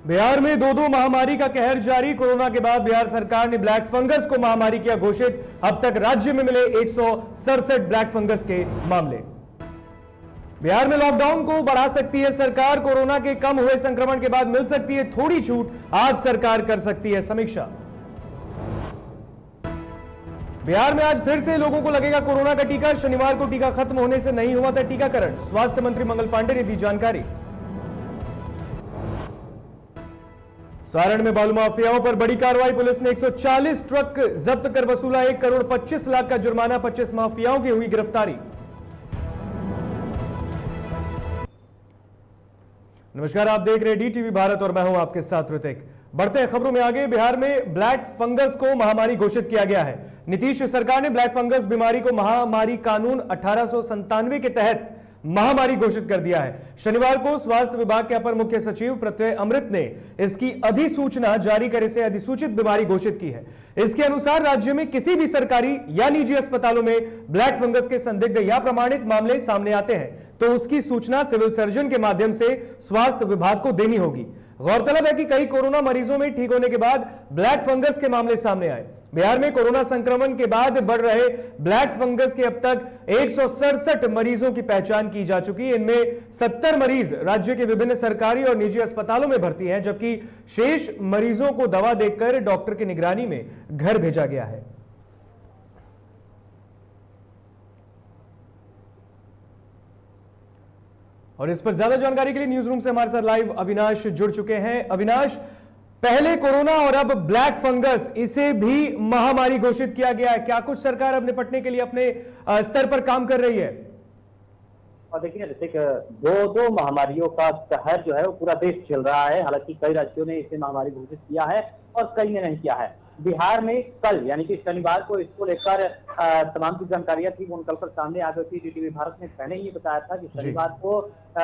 बिहार में दो महामारी का कहर जारी। कोरोना के बाद बिहार सरकार ने ब्लैक फंगस को महामारी किया घोषित। अब तक राज्य में मिले 167 ब्लैक फंगस के मामले। बिहार में लॉकडाउन को बढ़ा सकती है सरकार। कोरोना के कम हुए संक्रमण के बाद मिल सकती है थोड़ी छूट। आज सरकार कर सकती है समीक्षा। बिहार में आज फिर से लोगों को लगेगा कोरोना का टीका। शनिवार को टीका खत्म होने से नहीं हुआ था टीकाकरण। स्वास्थ्य मंत्री मंगल पांडे ने दी जानकारी। सारण में बालू माफियाओं पर बड़ी कार्रवाई। पुलिस ने 140 ट्रक जब्त कर वसूला 1 करोड़ 25 लाख का जुर्माना। 25 माफियाओं की हुई गिरफ्तारी। नमस्कार, आप देख रहे हैं DTV भारत और मैं हूं आपके साथ ऋतिक। बढ़ते हैं खबरों में आगे। बिहार में ब्लैक फंगस को महामारी घोषित किया गया है। नीतीश सरकार ने ब्लैक फंगस बीमारी को महामारी कानून 1897 के तहत महामारी घोषित कर दिया है। शनिवार को स्वास्थ्य विभाग के अपर मुख्य सचिव प्रत्यय अमृत ने इसकी अधिसूचना जारी कर इसे अधिसूचित बीमारी घोषित की है। इसके अनुसार राज्य में किसी भी सरकारी या निजी अस्पतालों में ब्लैक फंगस के संदिग्ध या प्रमाणित मामले सामने आते हैं तो उसकी सूचना सिविल सर्जन के माध्यम से स्वास्थ्य विभाग को देनी होगी। गौरतलब है कि कई कोरोना मरीजों में ठीक होने के बाद ब्लैक फंगस के मामले सामने आए। बिहार में कोरोना संक्रमण के बाद बढ़ रहे ब्लैक फंगस के अब तक 167 मरीजों की पहचान की जा चुकी है। इनमें 70 मरीज राज्य के विभिन्न सरकारी और निजी अस्पतालों में भर्ती हैं, जबकि शेष मरीजों को दवा देकर डॉक्टर की निगरानी में घर भेजा गया है। और इस पर ज्यादा जानकारी के लिए न्यूज रूम से हमारे साथ लाइव अविनाश जुड़ चुके हैं। अविनाश, पहले कोरोना और अब ब्लैक फंगस, इसे भी महामारी घोषित किया गया है। क्या कुछ सरकार अब निपटने के लिए अपने स्तर पर काम कर रही है? और देखिए ऋतिक, दो महामारियों का कहर जो है वो पूरा देश चल रहा है। हालांकि कई राज्यों ने इसे महामारी घोषित किया है और कई ने नहीं किया है। बिहार में कल यानी कि शनिवार को इसको लेकर तमाम जो जानकारियां थी वो निकलकर सामने आ गई थी। DTV भारत ने पहले ही बताया था कि शनिवार को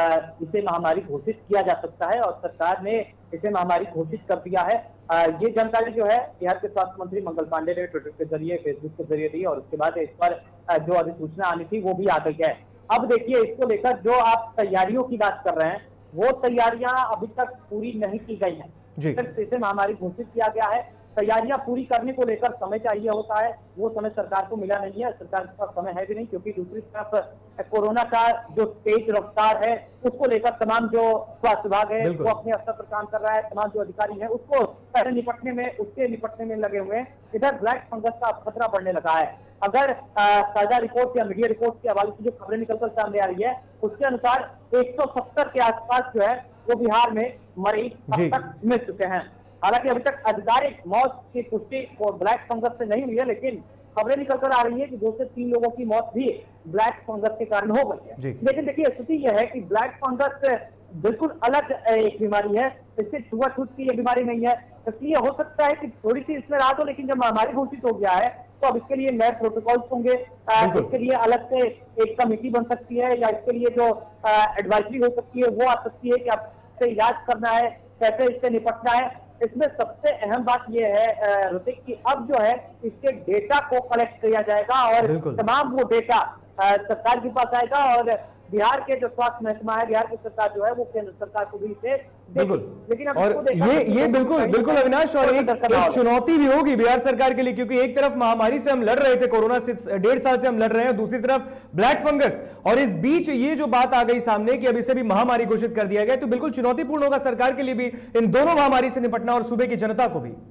इसे महामारी घोषित किया जा सकता है और सरकार ने इसे महामारी घोषित कर दिया है। ये जानकारी जो है बिहार के स्वास्थ्य मंत्री मंगल पांडे ने ट्विटर के जरिए, फेसबुक के जरिए दी और उसके बाद इस पर जो अधिसूचना आनी थी वो भी आ गई है। अब देखिए, इसको लेकर जो आप तैयारियों की बात कर रहे हैं वो तैयारियां अभी तक पूरी नहीं की गई है। इसे महामारी घोषित किया गया है। तैयारियां पूरी करने को लेकर समय चाहिए होता है, वो समय सरकार को मिला नहीं है। सरकार के पास समय है भी नहीं, क्योंकि दूसरी तरफ कोरोना का जो तेज रफ्तार है उसको लेकर तमाम जो स्वास्थ्य विभाग है वो अपने स्तर पर काम कर रहा है। तमाम जो अधिकारी हैं उसको पहले उसके निपटने में लगे हुए हैं। इधर ब्लैक फंगस का खतरा बढ़ने लगा है। अगर ताजा रिपोर्ट या मीडिया रिपोर्ट के हवाले से जो खबरें निकलकर सामने आ रही है उसके अनुसार 170 के आसपास जो है वो बिहार में मरीज अब तक मिल चुके हैं। हालांकि अभी तक आधिकारिक मौत की पुष्टि ब्लैक फंगस से नहीं हुई है, लेकिन खबरें निकलकर आ रही है कि 2 से 3 लोगों की मौत भी ब्लैक फंगस के कारण हो गई है। लेकिन देखिए, स्थिति यह है कि ब्लैक फंगस बिल्कुल अलग एक बीमारी है। इससे छुआछूत की ये बीमारी नहीं है, इसलिए हो सकता है कि थोड़ी सी इसमें राहत हो। लेकिन जब महामारी घोषित हो गया है तो अब इसके लिए नए प्रोटोकॉल्स होंगे। इसके लिए अलग से एक कमेटी बन सकती है या इसके लिए जो एडवाइजरी हो सकती है वो आ सकती है कि आपसे इलाज करना है, कैसे इससे निपटना है। इसमें सबसे अहम बात यह है ऋतिक कि अब जो है इसके डेटा को कलेक्ट किया जाएगा और तमाम वो डेटा सरकार के पास आएगा और बिहार के जो स्वास्थ्य महकमा है, बिहार की सरकार जो है वो केंद्र सरकार को भी इसे लेकिन और ये बिल्कुल अविनाश, और एक चुनौती भी होगी बिहार सरकार के लिए, क्योंकि एक तरफ महामारी से हम लड़ रहे थे, कोरोना से 1.5 साल से हम लड़ रहे हैं, दूसरी तरफ ब्लैक फंगस, और इस बीच ये जो बात आ गई सामने कि अब इसे भी महामारी घोषित कर दिया गया, तो बिल्कुल चुनौतीपूर्ण होगा सरकार के लिए भी इन दोनों महामारी से निपटना और सूबे की जनता को भी।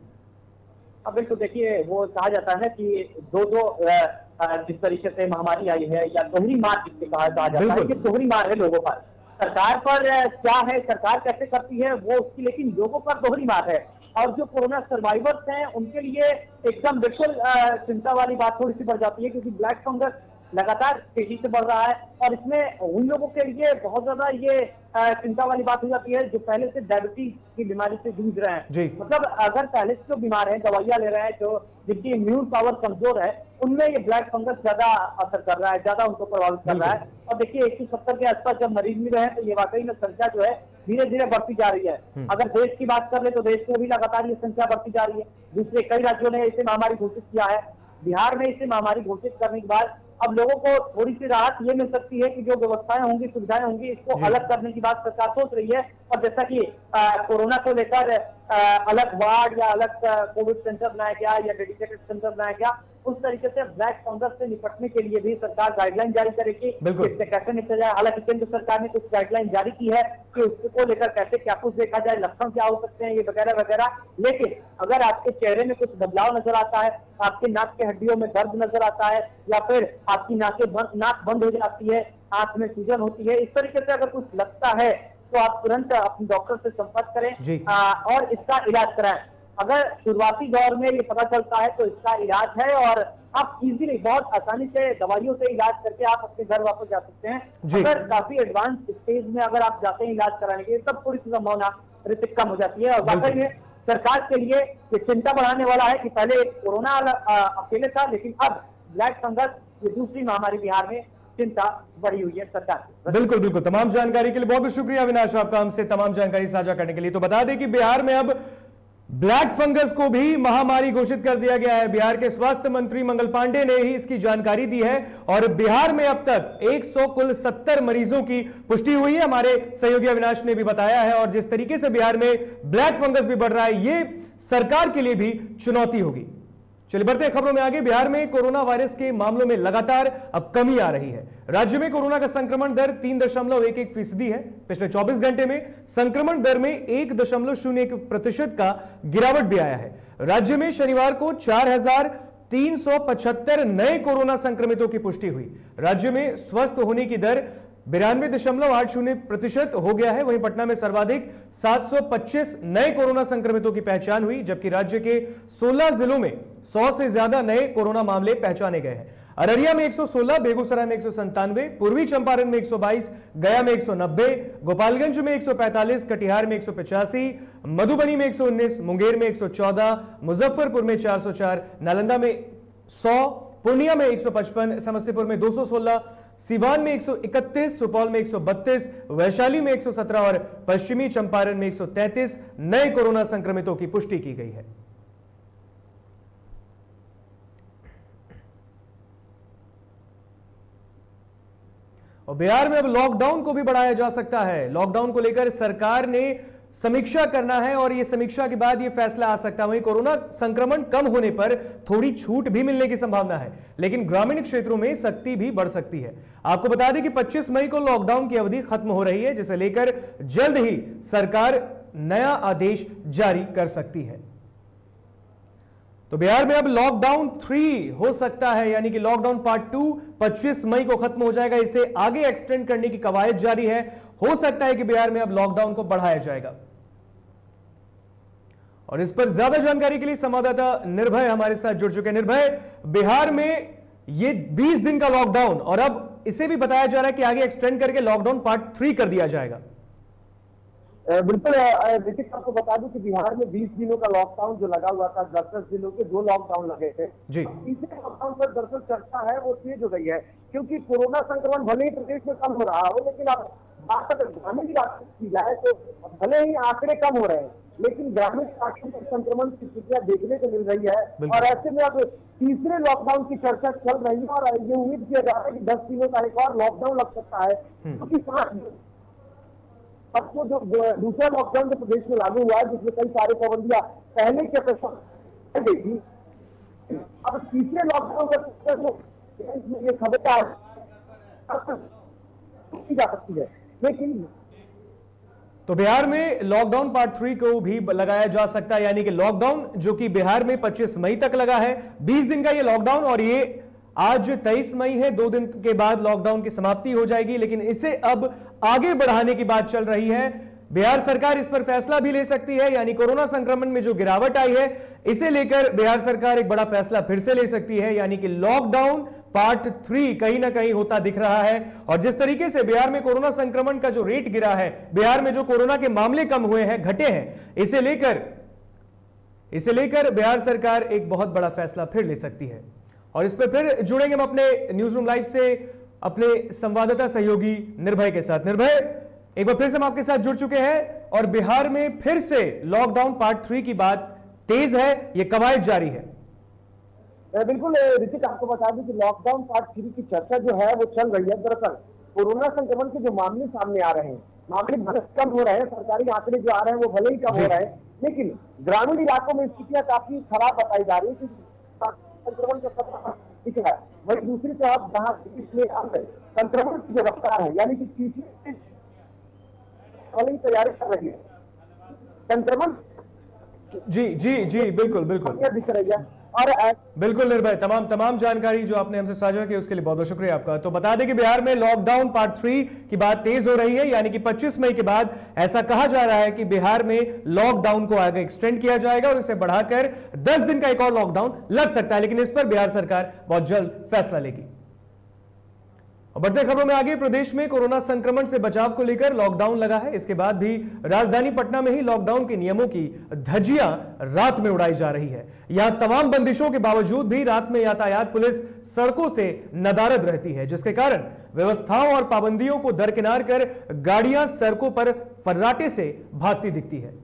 अब बिल्कुल देखिए, वो कहा जाता है कि दो जिस तरीके से महामारी आई है या दोहरी मार जिससे कहा जाता है कि दोहरी मार है लोगों पर। सरकार पर क्या है, सरकार कैसे करती है वो उसकी, लेकिन लोगों पर दोहरी मार है। और जो कोरोना सर्वाइवर्स हैं उनके लिए एकदम बिल्कुल चिंता वाली बात थोड़ी सी बढ़ जाती है, क्योंकि ब्लैक फंगस लगातार तेजी से बढ़ रहा है और इसमें उन लोगों के लिए बहुत ज्यादा ये चिंता वाली बात हो जाती है जो पहले से डायबिटीज की बीमारी से जूझ रहे हैं। मतलब अगर पहले से जो बीमार हैं, दवाइयां ले रहे हैं, जो जिनकी इम्यून पावर कमजोर है, उनमें ये ब्लैक फंगस ज्यादा असर कर रहा है, ज्यादा उनको प्रभावित कर रहा है। और देखिए 170 के आसपास जब मरीज मिल रहे हैं तो ये वाकई में संख्या जो है धीरे धीरे बढ़ती जा रही है। अगर देश की बात कर ले तो देश में भी लगातार ये संख्या बढ़ती जा रही है। दूसरे कई राज्यों ने इसे महामारी घोषित किया है। बिहार में इसे महामारी घोषित करने के बाद अब लोगों को थोड़ी सी राहत ये मिल सकती है कि जो व्यवस्थाएं होंगी, सुविधाएं होंगी, इसको अलग करने की बात सरकार सोच रही है। और जैसा कि कोरोना को लेकर अलग वार्ड या अलग कोविड सेंटर बनाया गया या डेडिकेटेड सेंटर बनाया गया, उस तरीके से ब्लैक फंगस से निपटने के लिए भी सरकार गाइडलाइन जारी करेगी, इससे कैसे निपटा जाए। हालांकि केंद्र सरकार ने कुछ गाइडलाइन जारी की है कि उसको लेकर कैसे क्या कुछ देखा जाए, लक्षण क्या हो सकते हैं, ये वगैरह वगैरह। लेकिन अगर आपके चेहरे में कुछ बदलाव नजर आता है, आपके नाक के हड्डियों में दर्द नजर आता है, या फिर आपकी नाक बंद हो जाती है, आंख में सूजन होती है, इस तरीके से अगर कुछ लगता है तो आप तुरंत अपने डॉक्टर से संपर्क करें और इसका इलाज कराएं। अगर शुरुआती दौर में ये पता चलता है तो इसका इलाज है और आप इजीली बहुत आसानी से दवाइयों से इलाज करके आप अपने घर वापस जा सकते हैं। अगर काफी एडवांस स्टेज में अगर आप जाते हैं इलाज कराने के लिए, तब थोड़ी सी संभावना कम हो जाती है। और वाकई में सरकार के लिए ये चिंता बढ़ाने वाला है कि पहले कोरोना अकेले था, लेकिन अब ब्लैक फंगस ये दूसरी महामारी बिहार में चिंता बढ़ी हुई है सरकार। बिल्कुल बिल्कुल, तमाम जानकारी के लिए बहुत बहुत शुक्रिया अविनाश आपका हमसे तमाम जानकारी साझा करने के लिए। तो बता दें कि बिहार में अब ब्लैक फंगस को भी महामारी घोषित कर दिया गया है। बिहार के स्वास्थ्य मंत्री मंगल पांडे ने ही इसकी जानकारी दी है और बिहार में अब तक 170 मरीजों की पुष्टि हुई है। हमारे सहयोगी अविनाश ने भी बताया है। और जिस तरीके से बिहार में ब्लैक फंगस भी बढ़ रहा है, यह सरकार के लिए भी चुनौती होगी। चलिए बढ़ते हैं खबरों में आगे। बिहार में कोरोना वायरस के मामलों में लगातार अब कमी आ रही है। राज्य में कोरोना का संक्रमण दर 3.11% है। पिछले 24 घंटे में संक्रमण दर में 1.01% का गिरावट भी आया है। राज्य में शनिवार को 4,375 नए कोरोना संक्रमितों की पुष्टि हुई। राज्य में स्वस्थ होने की दर 92.80% हो गया है। वहीं पटना में सर्वाधिक 725 नए कोरोना संक्रमितों की पहचान हुई, जबकि राज्य के 16 जिलों में 100 से ज्यादा नए कोरोना मामले पहचाने गए हैं। अररिया में 116, बेगूसराय में 197, पूर्वी चंपारण में 122, गया में 190, गोपालगंज में 145, कटिहार में 185, मधुबनी में 119, मुंगेर में 114, मुजफ्फरपुर में 404, नालंदा में 100, पूर्णिया में 155, समस्तीपुर में 216, सीवान में 131, सुपौल में 132, वैशाली में 117 और पश्चिमी चंपारण में 133 नए कोरोना संक्रमितों की पुष्टि की गई है। और बिहार में अब लॉकडाउन को भी बढ़ाया जा सकता है। लॉकडाउन को लेकर सरकार ने समीक्षा करना है और यह समीक्षा के बाद यह फैसला आ सकता है। वहीं कोरोना संक्रमण कम होने पर थोड़ी छूट भी मिलने की संभावना है, लेकिन ग्रामीण क्षेत्रों में सख्ती भी बढ़ सकती है। आपको बता दें कि 25 मई को लॉकडाउन की अवधि खत्म हो रही है, जिसे लेकर जल्द ही सरकार नया आदेश जारी कर सकती है। तो बिहार में अब लॉकडाउन 3 हो सकता है, यानी कि लॉकडाउन पार्ट 2 25 मई को खत्म हो जाएगा। इसे आगे एक्सटेंड करने की कवायद जारी है। हो सकता है कि बिहार में अब लॉकडाउन को बढ़ाया जाएगा। और इस पर ज्यादा जानकारी के लिए संवाददाता निर्भय हमारे साथ जुड़ चुके हैं। निर्भय, बिहार में ये 20 दिन का लॉकडाउन और अब इसे भी बताया जा रहा है कि आगे एक्सटेंड करके लॉकडाउन पार्ट 3 कर दिया जाएगा। बिल्कुल, देखिए आपको बता दूं कि बिहार में 20 दिनों का लॉकडाउन जो लगा हुआ था, 10-10 दिनों के 2 लॉकडाउन लगे थे जी। तीसरे लॉकडाउन पर दरअसल चर्चा है वो तेज हो गई है, क्योंकि कोरोना संक्रमण भले ही प्रदेश में कम हो रहा हो, लेकिन अब बात अगर ग्रामीण इलाके की जाए तो भले ही आंकड़े कम हो रहे हैं, लेकिन ग्रामीण इलाके में संक्रमण की स्थितियां देखने को मिल रही है। और ऐसे में अब तीसरे लॉकडाउन की चर्चा चल रही है और ये उम्मीद किया जा रहा है कि 10 दिनों का एक और लॉकडाउन लग सकता है, क्योंकि अब तो जो दूसरा लॉकडाउन जो प्रदेश में लागू हुआ है, जिसमें कई सारी पाबंदियां पहले की अपेक्षा गई थी, अब तीसरे लॉकडाउन का ये खबर की जा सकती है। लेकिन तो बिहार में लॉकडाउन पार्ट 3 को भी लगाया जा सकता है, यानी कि लॉकडाउन जो कि बिहार में 25 मई तक लगा है, 20 दिन का ये लॉकडाउन, और ये आज 23 मई है, 2 दिन के बाद लॉकडाउन की समाप्ति हो जाएगी। लेकिन इसे अब आगे बढ़ाने की बात चल रही है। बिहार सरकार इस पर फैसला भी ले सकती है, यानी कोरोना संक्रमण में जो गिरावट आई है इसे लेकर बिहार सरकार एक बड़ा फैसला फिर से ले सकती है, यानी कि लॉकडाउन पार्ट 3 कहीं ना कहीं होता दिख रहा है। और जिस तरीके से बिहार में कोरोना संक्रमण का जो रेट गिरा है, बिहार में जो कोरोना के मामले कम हुए हैं, घटे हैं, इसे लेकर बिहार सरकार एक बहुत बड़ा फैसला फिर ले सकती है। और इस पर फिर जुड़ेंगे हम अपने न्यूज रूम लाइव से अपने संवाददाता सहयोगी निर्भय के साथ। निर्भय, एक बार फिर से हम आपके साथ जुड़ चुके हैं और बिहार में फिर से लॉकडाउन पार्ट 3 की बात तेज है, यह कवायद जारी है। बिल्कुल ऋतिक, आपको बता दूं कि लॉकडाउन पार्ट 3 की चर्चा जो है वो चल रही है। दरअसल कोरोना संक्रमण के जो मामले सामने आ रहे हैं, मामले भले कम हो रहे हैं, सरकारी आंकड़े जो आ रहे हैं वो भले ही कम हो रहे हैं, लेकिन ग्रामीण इलाकों में स्थितियां काफी खराब बताई जा रही है क्योंकि संक्रमण का खतरा दिख रहा है। वही दूसरी तरफ जहाँ इसमें संक्रमण की जो रफ्तार है, यानी कि तीसरी तैयारी कर रही है संक्रमण। जी बिल्कुल दिख रही है। और बिल्कुल निर्भय, तमाम जानकारी जो आपने हमसे साझा की उसके लिए बहुत बहुत शुक्रिया आपका। तो बता दें कि बिहार में लॉकडाउन पार्ट 3 की बात तेज हो रही है, यानी कि 25 मई के बाद ऐसा कहा जा रहा है कि बिहार में लॉकडाउन को आगे एक्सटेंड किया जाएगा और इसे बढ़ाकर 10 दिन का एक और लॉकडाउन लग सकता है, लेकिन इस पर बिहार सरकार बहुत जल्द फैसला लेगी। बढ़ते खबरों में आगे, प्रदेश में कोरोना संक्रमण से बचाव को लेकर लॉकडाउन लगा है। इसके बाद भी राजधानी पटना में ही लॉकडाउन के नियमों की धज्जियां रात में उड़ाई जा रही है। यहां तमाम बंदिशों के बावजूद भी रात में यातायात पुलिस सड़कों से नदारद रहती है, जिसके कारण व्यवस्थाओं और पाबंदियों को दरकिनार कर गाड़ियां सड़कों पर फर्राटे से भागती दिखती है।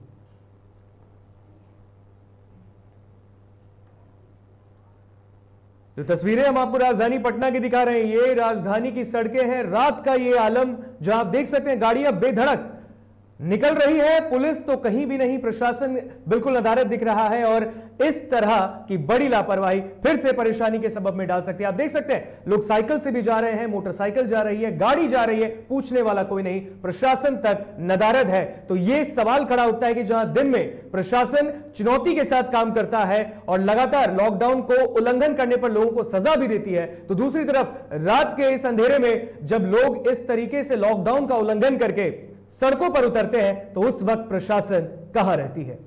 जो तस्वीरें हम आपको राजधानी पटना की दिखा रहे हैं, ये राजधानी की सड़कें हैं। रात का ये आलम जो आप देख सकते हैं, गाड़ियां बेधड़क निकल रही है, पुलिस तो कहीं भी नहीं, प्रशासन बिल्कुल नदारद दिख रहा है और इस तरह की बड़ी लापरवाही फिर से परेशानी के सबब में डाल सकती है। आप देख सकते हैं लोग साइकिल से भी जा रहे हैं, मोटरसाइकिल जा रही है, गाड़ी जा रही है, पूछने वाला कोई नहीं, प्रशासन तक नदारद है। तो यह सवाल खड़ा होता है कि जहां दिन में प्रशासन चुनौती के साथ काम करता है और लगातार लॉकडाउन को उल्लंघन करने पर लोगों को सजा भी देती है, तो दूसरी तरफ रात के इस अंधेरे में जब लोग इस तरीके से लॉकडाउन का उल्लंघन करके सड़कों पर उतरते हैं तो उस वक्त प्रशासन कहां रहती है।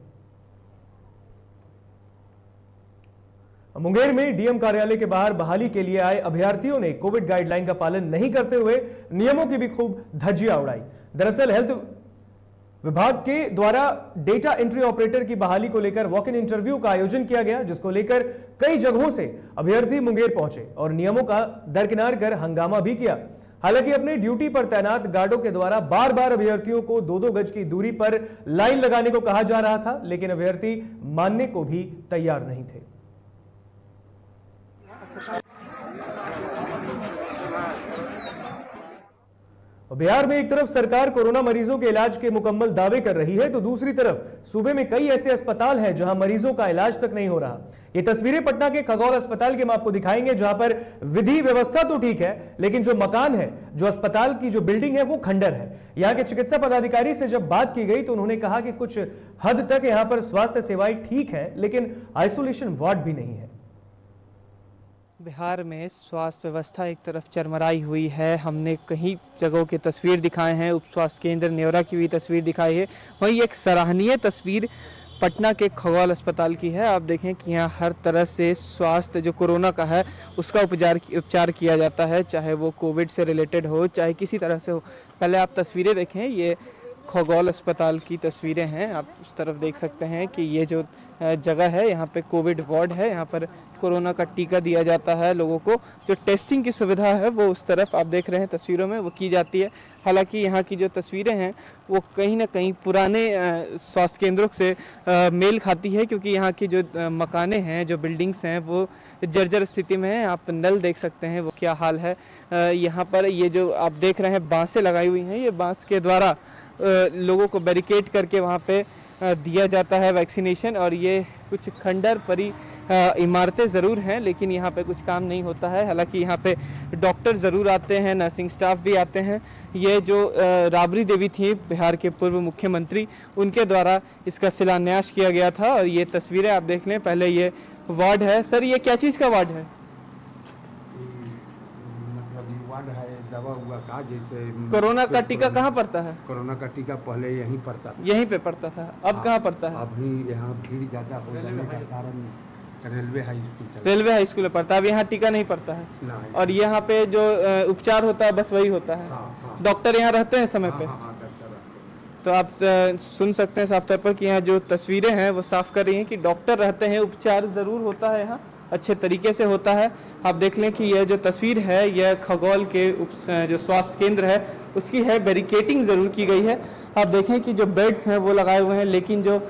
मुंगेर में डीएम कार्यालय के बाहर बहाली के लिए आए अभ्यर्थियों ने कोविड गाइडलाइन का पालन नहीं करते हुए नियमों की भी खूब धज्जियां उड़ाई। दरअसल हेल्थ विभाग के द्वारा डेटा एंट्री ऑपरेटर की बहाली को लेकर वॉक इन इंटरव्यू का आयोजन किया गया, जिसको लेकर कई जगहों से अभ्यर्थी मुंगेर पहुंचे और नियमों का दरकिनार कर हंगामा भी किया। हालांकि अपने ड्यूटी पर तैनात गार्डों के द्वारा बार बार अभ्यर्थियों को 2-2 गज की दूरी पर लाइन लगाने को कहा जा रहा था, लेकिन अभ्यर्थी मानने को भी तैयार नहीं थे। बिहार में एक तरफ सरकार कोरोना मरीजों के इलाज के मुकम्मल दावे कर रही है, तो दूसरी तरफ सूबे में कई ऐसे अस्पताल हैं जहां मरीजों का इलाज तक नहीं हो रहा। ये तस्वीरें पटना के खगौल अस्पताल के हम आपको दिखाएंगे, जहां पर विधि व्यवस्था तो ठीक है, लेकिन जो मकान है, जो अस्पताल की जो बिल्डिंग है, वो खंडर है। यहाँ के चिकित्सा पदाधिकारी से जब बात की गई तो उन्होंने कहा कि कुछ हद तक यहाँ पर स्वास्थ्य सेवाएं ठीक है, लेकिन आइसोलेशन वार्ड भी नहीं है। बिहार में स्वास्थ्य व्यवस्था एक तरफ चरमराई हुई है। हमने कई जगहों की तस्वीर दिखाए हैं, उप स्वास्थ्य केंद्र नेवरा की भी तस्वीर दिखाई है। वहीं एक सराहनीय तस्वीर पटना के खगौल अस्पताल की है। आप देखें कि यहाँ हर तरह से स्वास्थ्य जो कोरोना का है उसका उपचार किया जाता है, चाहे वो कोविड से रिलेटेड हो, चाहे किसी तरह से हो। पहले आप तस्वीरें देखें, ये खगौल अस्पताल की तस्वीरें हैं। आप उस तरफ देख सकते हैं कि ये जो जगह है, यहाँ पे कोविड वार्ड है, यहाँ पर कोरोना का टीका दिया जाता है लोगों को। जो टेस्टिंग की सुविधा है वो उस तरफ आप देख रहे हैं तस्वीरों में वो की जाती है। हालांकि यहाँ की जो तस्वीरें हैं वो कहीं ना कहीं पुराने स्वास्थ्य केंद्रों से मेल खाती है, क्योंकि यहाँ की जो मकाने हैं, जो बिल्डिंग्स हैं, वो जर्जर स्थिति में है। आप नल देख सकते हैं वो क्या हाल है। यहाँ पर ये जो आप देख रहे हैं बांसें लगाई हुई हैं, ये बांस के द्वारा लोगों को बैरिकेड करके वहाँ पे दिया जाता है वैक्सीनेशन। और ये कुछ खंडर परी इमारतें ज़रूर हैं, लेकिन यहाँ पे कुछ काम नहीं होता है। हालांकि यहाँ पे डॉक्टर ज़रूर आते हैं, नर्सिंग स्टाफ भी आते हैं। ये जो राबड़ी देवी थी बिहार के पूर्व मुख्यमंत्री, उनके द्वारा इसका शिलान्यास किया गया था। और ये तस्वीरें आप देख लें। पहले ये वार्ड है। सर, ये क्या चीज़ का वार्ड है? दवा हुआ का, जैसे कोरोना का टीका कहाँ पड़ता है? कोरोना का टीका पहले यहीं पड़ता था। यहीं पे पड़ता था, अब कहाँ पड़ता है? अभी यहाँ भीड़ ज़्यादा हो जाने के कारण रेलवे हाई स्कूल में पड़ता है। अब यहाँ टीका नहीं पड़ता है। और यहाँ पे जो उपचार होता है बस वही होता है। डॉक्टर यहाँ रहते हैं समय पे। तो आप सुन सकते हैं साफ तौर पर कि यहाँ जो तस्वीरें हैं वो साफ कर रही हैं कि डॉक्टर रहते हैं, उपचार ज़रूर होता है, यहाँ अच्छे तरीके से होता है। आप देख लें कि यह जो तस्वीर है यह खगौल के जो स्वास्थ्य केंद्र है उसकी है। बैरिकेटिंग ज़रूर की गई है। आप देखें कि जो बेड्स हैं वो लगाए हुए हैं, लेकिन जो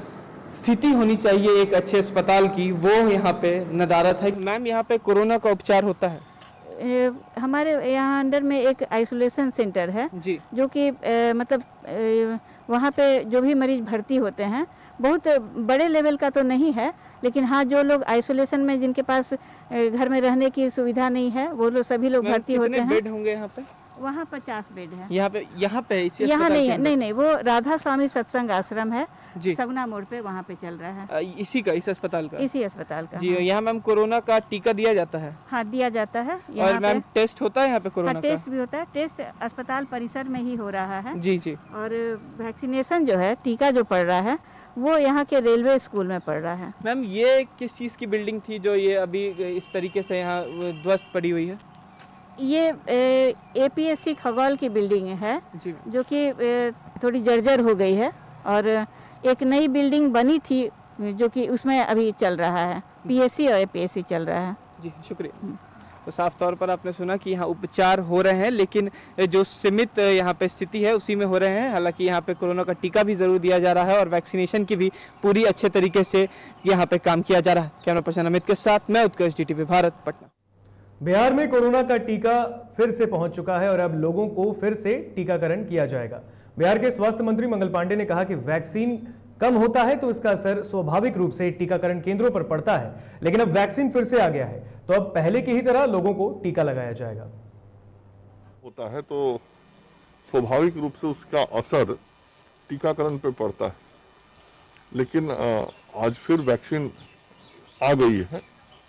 स्थिति होनी चाहिए एक अच्छे अस्पताल की, वो यहाँ पे नदारत है। मैम, यहाँ पे कोरोना का उपचार होता है? हमारे यहाँ अंडर में एक आइसोलेशन सेंटर है जी, जो कि वहाँ पे जो भी मरीज भर्ती होते हैं, बहुत बड़े लेवल का तो नहीं है, लेकिन हाँ, जो लोग आइसोलेशन में जिनके पास घर में रहने की सुविधा नहीं है, वो लोग सभी लोग भर्ती होते हैं। बेड होंगे यहाँ पे? वहाँ 50 बेड है। यहाँ पे इसी यहाँ नहीं है, नहीं, वो राधा स्वामी सत्संग आश्रम है जी, सगुना मोड़ पे, वहाँ पे चल रहा है। इस अस्पताल का? इसी अस्पताल का जी। हाँ। यहाँ मैम कोरोना का टीका दिया जाता है? हाँ, दिया जाता है। और मैम टेस्ट होता है यहाँ पे कोरोना का? टेस्ट भी होता है। टेस्ट अस्पताल परिसर में ही हो रहा है। जी जी। और वैक्सीनेशन जो है, टीका जो पड़ रहा है, वो यहाँ के रेलवे स्कूल में पड़ रहा है। मैम, ये किस चीज़ की बिल्डिंग थी जो ये अभी इस तरीके से यहाँ ध्वस्त पड़ी हुई है? ये APSC खगौल की बिल्डिंग है जी, जो कि थोड़ी जर्जर हो गई है, और एक नई बिल्डिंग बनी थी जो कि उसमें अभी चल रहा है, PSC और APSC चल रहा है। जी, शुक्रिया। तो साफ तौर पर आपने सुना कि यहाँ उपचार हो रहे हैं, लेकिन जो सीमित यहाँ पे स्थिति है उसी में हो रहे हैं। हालांकि यहाँ पे कोरोना का टीका भी ज़रूर दिया जा रहा है और वैक्सीनेशन की भी पूरी अच्छे तरीके से यहाँ पे काम किया जा रहा है। कैमरा पर्सन अमित के साथ मैं उत्कर्ष, DTV भारत, पटना। बिहार में कोरोना का टीका फिर से पहुंच चुका है और अब लोगों को फिर से टीकाकरण किया जाएगा। बिहार के स्वास्थ्य मंत्री मंगल पांडे ने कहा कि वैक्सीन कम होता है तो इसका असर स्वाभाविक रूप से टीकाकरण केंद्रों पर पड़ता है, लेकिन अब वैक्सीन फिर से आ गया है तो अब पहले की ही तरह लोगों को टीका लगाया जाएगा। होता है तो स्वाभाविक रूप से उसका असर टीकाकरण पर पड़ता है, लेकिन आज फिर वैक्सीन आ गई है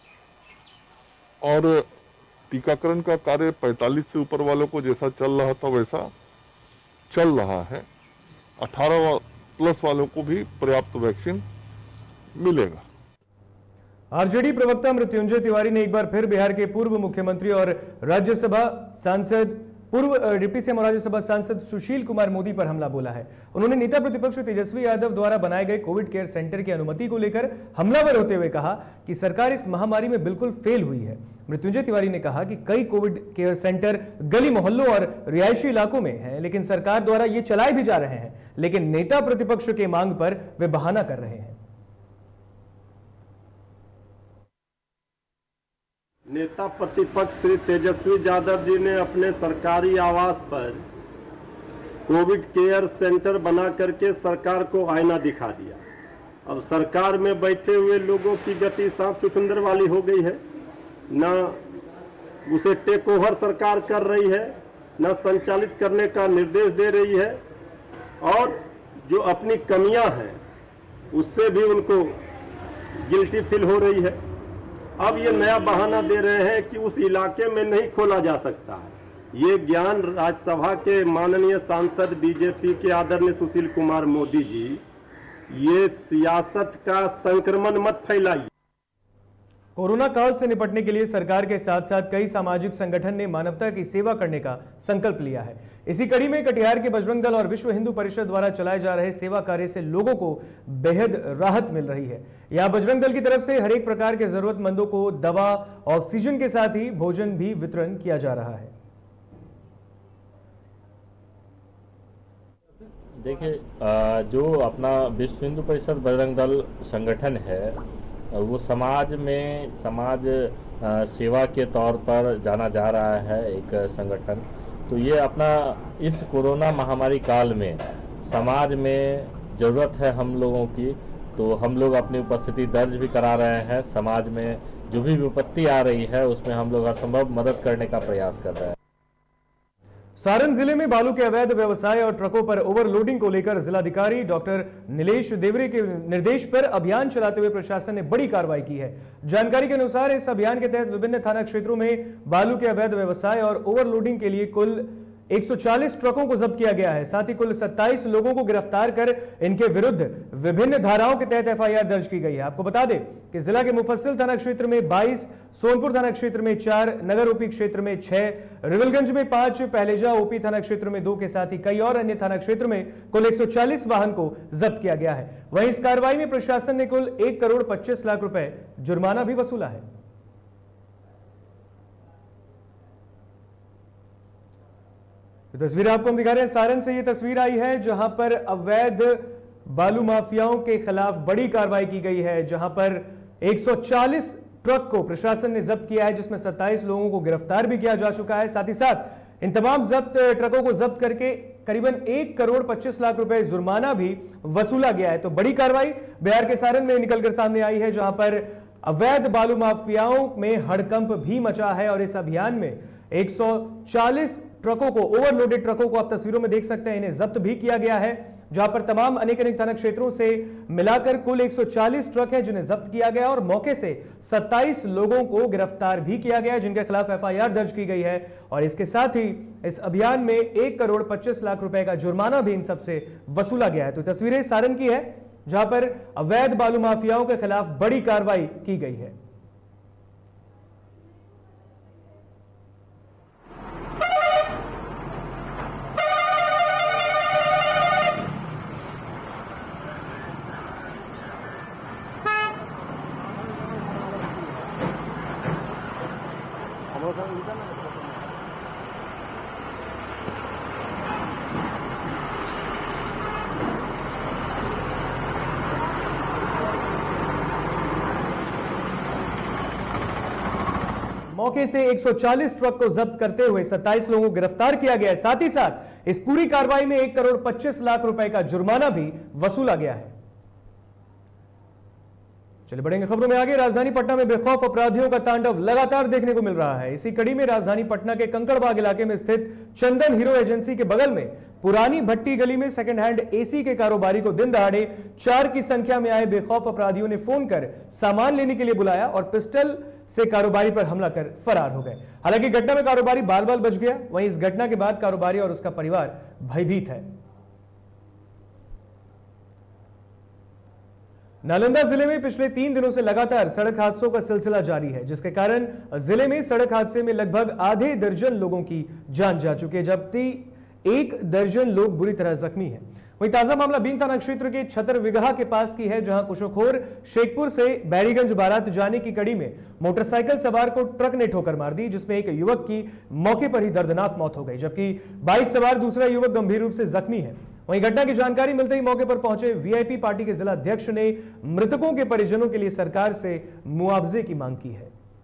और टीकाकरण का कार्य 45 से ऊपर वालों को जैसा चल रहा था वैसा चल रहा है। 18 प्लस वालों को भी पर्याप्त वैक्सीन मिलेगा। आरजेडी प्रवक्ता मृत्युंजय तिवारी ने एक बार फिर बिहार के पूर्व मुख्यमंत्री और राज्यसभा सांसद पूर्व डिप्टी सीएम और राज्यसभा सांसद सुशील कुमार मोदी पर हमला बोला है। उन्होंने नेता प्रतिपक्ष तेजस्वी यादव द्वारा बनाए गए कोविड केयर सेंटर की अनुमति को लेकर हमलावर होते हुए कहा कि सरकार इस महामारी में बिल्कुल फेल हुई है। मृत्युंजय तिवारी ने कहा कि कई कोविड केयर सेंटर गली मोहल्लों और रिहायशी इलाकों में हैं, लेकिन सरकार द्वारा ये चलाए भी जा रहे हैं, लेकिन नेता प्रतिपक्ष के मांग पर वे बहाना कर रहे हैं। नेता प्रतिपक्ष श्री तेजस्वी यादव जी ने अपने सरकारी आवास पर कोविड केयर सेंटर बना करके सरकार को आईना दिखा दिया। अब सरकार में बैठे हुए लोगों की गति सांप चुकंदर वाली हो गई है, न उसे टेक ओवर सरकार कर रही है, न संचालित करने का निर्देश दे रही है, और जो अपनी कमियां हैं उससे भी उनको गिल्टी फील हो रही है। अब ये नया बहाना दे रहे हैं कि उस इलाके में नहीं खोला जा सकता है। ये ज्ञान राज्यसभा के माननीय सांसद बीजेपी के आदरणीय सुशील कुमार मोदी जी, ये सियासत का संक्रमण मत फैलाइए। कोरोना काल से निपटने के लिए सरकार के साथ साथ कई सामाजिक संगठन ने मानवता की सेवा करने का संकल्प लिया है। इसी कड़ी में कटिहार के बजरंग दल और विश्व हिंदू परिषद द्वारा चलाए जा रहे सेवा कार्य से लोगों को बेहद राहत मिल रही है। यहां बजरंग दल की तरफ से हर एक प्रकार के जरूरतमंदों को दवा, ऑक्सीजन के साथ ही भोजन भी वितरण किया जा रहा है। देखिए, जो अपना विश्व हिंदू परिषद बजरंग दल संगठन है वो समाज सेवा के तौर पर जाना जा रहा है एक संगठन। तो ये अपना इस कोरोना महामारी काल में समाज में ज़रूरत है हम लोगों की, तो हम लोग अपनी उपस्थिति दर्ज भी करा रहे हैं। समाज में जो भी विपत्ति आ रही है उसमें हम लोग हर संभव मदद करने का प्रयास कर रहे हैं। सारण जिले में बालू के अवैध व्यवसाय और ट्रकों पर ओवरलोडिंग को लेकर जिलाधिकारी डॉक्टर नीलेश देवरे के निर्देश पर अभियान चलाते हुए प्रशासन ने बड़ी कार्रवाई की है। जानकारी के अनुसार इस अभियान के तहत विभिन्न थाना क्षेत्रों में बालू के अवैध व्यवसाय और ओवरलोडिंग के लिए कुल 140 ट्रकों को जब्त किया गया है। साथ ही कुल 27 लोगों को गिरफ्तार कर इनके विरुद्ध विभिन्न धाराओं के तहत FIR दर्ज की गई है। आपको बता दें कि जिला के मुफस्सिल थाना क्षेत्र में 22, सोनपुर थाना क्षेत्र में 4, नगर ओपी क्षेत्र में 6, रिविलगंज में 5, पहलेजा ओपी थाना क्षेत्र में 2 के साथ ही कई और अन्य थाना क्षेत्र में कुल 140 वाहन को जब्त किया गया है। वहीं इस कार्रवाई में प्रशासन ने कुल 1 करोड़ 25 लाख रुपए जुर्माना भी वसूला है। तस्वीर आपको हम दिखा रहे हैं, सारण से ये तस्वीर आई है जहां पर अवैध बालू माफियाओं के खिलाफ बड़ी कार्रवाई की गई है, जहां पर 140 ट्रक को प्रशासन ने जब्त किया है, जिसमें 27 लोगों को गिरफ्तार भी किया जा चुका है। साथ ही साथ इन तमाम जब्त ट्रकों को जब्त करके करीबन 1 करोड़ 25 लाख रुपए जुर्माना भी वसूला गया है। तो बड़ी कार्रवाई बिहार के सारण में निकलकर सामने आई है, जहां पर अवैध बालू माफियाओं में हड़कंप भी मचा है और इस अभियान में 140 ट्रकों को, ओवरलोडेड ट्रकों को आप तस्वीरों में देख सकते हैं, इन्हें जब्त भी किया गया है, जहां पर तमाम अनेक अनेक थाना क्षेत्रों से मिलाकर कुल 140 ट्रक है जिन्हें जब्त किया गया और मौके से 27 लोगों को गिरफ्तार भी किया गया है, जिनके खिलाफ एफआईआर दर्ज की गई है। और इसके साथ ही इस अभियान में 1 करोड़ 25 लाख रुपए का जुर्माना भी इन सबसे वसूला गया है। तो तस्वीरें सारण की है, जहां पर अवैध बालू माफियाओं के खिलाफ बड़ी कार्रवाई की गई है। मौके से 140 ट्रक को जब्त करते हुए 27 लोगों को गिरफ्तार किया गया है। साथ ही साथ इस पूरी कार्रवाई में 1 करोड़ 25 लाख रुपए का जुर्माना भी वसूला गया है। चलिए बढ़ेंगे खबरों में आगे। राजधानी पटना में बेखौफ अपराधियों का तांडव लगातार देखने को मिल रहा है। इसी कड़ी में राजधानी पटना के कंकड़बाग इलाके में स्थित चंदन हीरो एजेंसी के बगल में पुरानी भट्टी गली में सेकंड हैंड एसी के कारोबारी को दिन दहाड़े 4 की संख्या में आए बेखौफ अपराधियों ने फोन कर सामान लेने के लिए बुलाया और पिस्टल से कारोबारी पर हमला कर फरार हो गए। हालांकि घटना में कारोबारी बाल बाल बच गया। वहीं इस घटना के बाद कारोबारी और उसका परिवार भयभीत है। नालंदा जिले में पिछले 3 दिनों से लगातार सड़क हादसों का सिलसिला जारी है, जिसके कारण जिले में सड़क हादसे में लगभग आधे दर्जन लोगों की जान जा चुकी है, जबकि 1 दर्जन लोग बुरी तरह जख्मी हैं। वहीं ताजा मामला बीन थाना क्षेत्र के छतरविगहा के पास की है, जहां कुशोखोर शेखपुर से बैरीगंज बारात जाने की कड़ी में मोटरसाइकिल सवार को ट्रक ने ठोकर मार दी, जिसमें एक युवक की मौके पर ही दर्दनाक मौत हो गई, जबकि बाइक सवार दूसरा युवक गंभीर रूप से जख्मी है। वहीं घटना की जानकारी मिलते ही मौके पर पहुंचे वीआईपी पार्टी के जिला अध्यक्ष ने मृतकों के परिजनों के लिए सरकार से मुआवजे की मांग की है।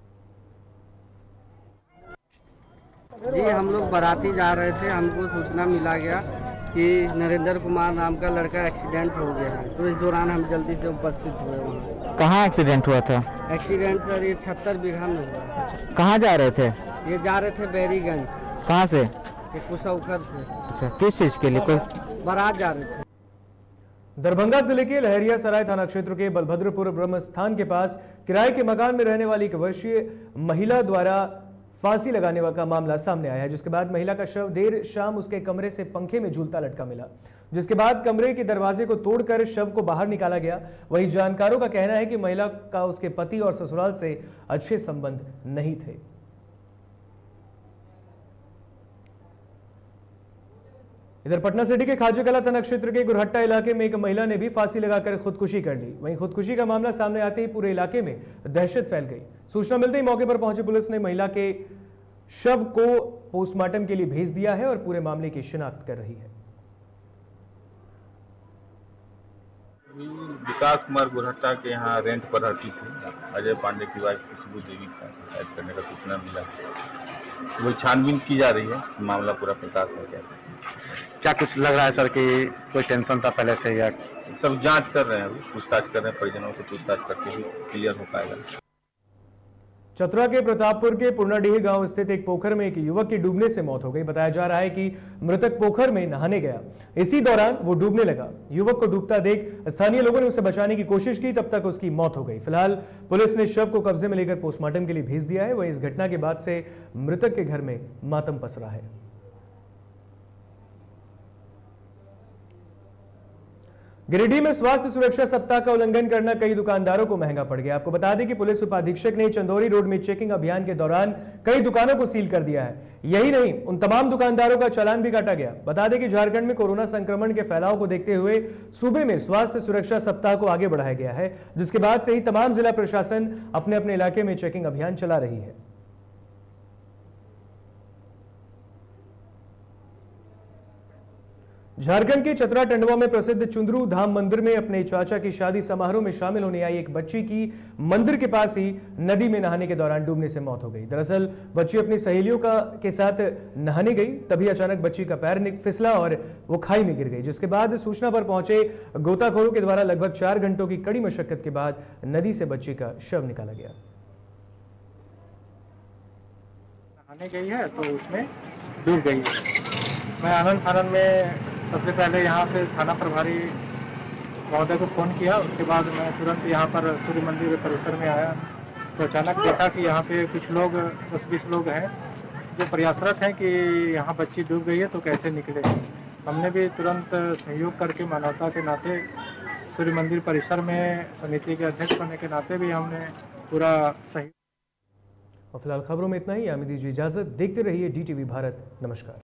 जी, हम लोग बाराती जा रहे थे, हमको सूचना मिला गया कि नरेंद्र कुमार नाम का लड़का एक्सीडेंट हो गया है, तो इस दौरान हम जल्दी से उपस्थित हुए वहाँ। कहाँ एक्सीडेंट हुआ था? एक्सीडेंट सर ये 76 बीघा में हुआ। कहाँ जा रहे थे? ये जा रहे थे बैरीगंज। कहाँ से? कुशौखर से। अच्छा, किस चीज के लिए? कोई बारात जा रहे थे। दरभंगा जिले के लहरिया सराय थाना क्षेत्र के बलभद्रपुर ब्रह्म स्थान के पास किराए के मकान में रहने वाली 1 वर्षीय महिला द्वारा फांसी लगाने का मामला सामने आया है, जिसके बाद महिला का शव देर शाम उसके कमरे से पंखे में झूलता लटका मिला, जिसके बाद कमरे के दरवाजे को तोड़कर शव को बाहर निकाला गया। वहीं जानकारों का कहना है कि महिला का उसके पति और ससुराल से अच्छे संबंध नहीं थे। इधर पटना सिटी के खाजेकला थाना क्षेत्र के गुरहट्टा इलाके में एक महिला ने भी फांसी लगाकर खुदकुशी कर ली। वहीं खुदकुशी का मामला सामने आते ही पूरे इलाके में दहशत फैल गई। सूचना मिलते ही मौके पर पहुंची पुलिस ने महिला के शव को पोस्टमार्टम के लिए भेज दिया है और पूरे मामले की शिनाख्त कर रही है। विकास कुमार गुरहट्टा के यहाँ रेंट पर रहती थी। अजय पांडे की वाइफ खुशबू देवी का शिकायत करने का सूचना मिला, वो छानबीन की जा रही है, मामला पूरा प्रकाश में गया। क्या कुछ लग रहा है सर कि कोई टेंशन था पहले से या? सब जांच कर रहे हैं, अभी पूछताछ कर रहे हैं, परिजनों से पूछताछ करके ही क्लियर हो पाएगा। चतरा के प्रतापपुर के पुरनाडीह गांव स्थित एक पोखर में एक युवक की डूबने से मौत हो गई। बताया जा रहा है कि मृतक पोखर में नहाने गया, इसी दौरान वो डूबने लगा। युवक को डूबता देख स्थानीय लोगों ने उसे बचाने की कोशिश की, तब तक उसकी मौत हो गई। फिलहाल पुलिस ने शव को कब्जे में लेकर पोस्टमार्टम के लिए भेज दिया है। वहीं इस घटना के बाद से मृतक के घर में मातम पसरा है। गिरिडीह में स्वास्थ्य सुरक्षा सप्ताह का उल्लंघन करना कई दुकानदारों को महंगा पड़ गया। आपको बता दें कि पुलिस उपाधीक्षक ने चंदौरी रोड में चेकिंग अभियान के दौरान कई दुकानों को सील कर दिया है। यही नहीं, उन तमाम दुकानदारों का चालान भी काटा गया। बता दें कि झारखंड में कोरोना संक्रमण के फैलाव को देखते हुए सूबे में स्वास्थ्य सुरक्षा सप्ताह को आगे बढ़ाया गया है, जिसके बाद से ही तमाम जिला प्रशासन अपने अपने इलाके में चेकिंग अभियान चला रही है। झारखंड के चतरा टंडवा में प्रसिद्ध चुंदरू धाम मंदिर में अपने चाचा की शादी समारोह में शामिल होने आई एक बच्ची की मंदिर के पास ही नदी में नहाने के दौरान डूबने से मौत हो गई। दरअसल बच्ची अपनी सहेलियों के साथ नहाने गई, तभी अचानक बच्ची का पैर फिसला और वो खाई में गिर गई, जिसके बाद सूचना पर पहुंचे गोताखोरों के द्वारा लगभग 4 घंटों की कड़ी मशक्कत के बाद नदी से बच्ची का शव निकाला गया। नहाने गई है तो उसमें डूब गई है। मैं आनंद फानंद में सबसे पहले यहाँ से थाना प्रभारी महोदय को फ़ोन किया, उसके बाद मैं तुरंत यहाँ पर सूर्य मंदिर परिसर में आया तो अचानक देखा कि यहाँ पे कुछ लोग 10-20 लोग हैं जो प्रयासरत हैं कि यहाँ बच्ची डूब गई है तो कैसे निकले। हमने भी तुरंत सहयोग करके मानवता के नाते सूर्य मंदिर परिसर में समिति के अध्यक्ष होने के नाते भी हमने पूरा सहयोग। और फिलहाल खबरों में इतना ही। हमें दीजिए इजाजत, देखते रहिए DTV भारत। नमस्कार।